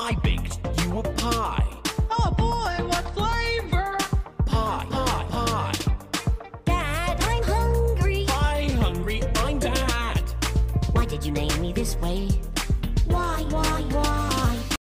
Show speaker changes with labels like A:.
A: I baked you a pie.
B: Oh boy, what flavor?
A: Pie, pie, pie.
C: Dad, I'm hungry.
A: Pie hungry, I'm Dad.
C: Why did you name me this way? Why?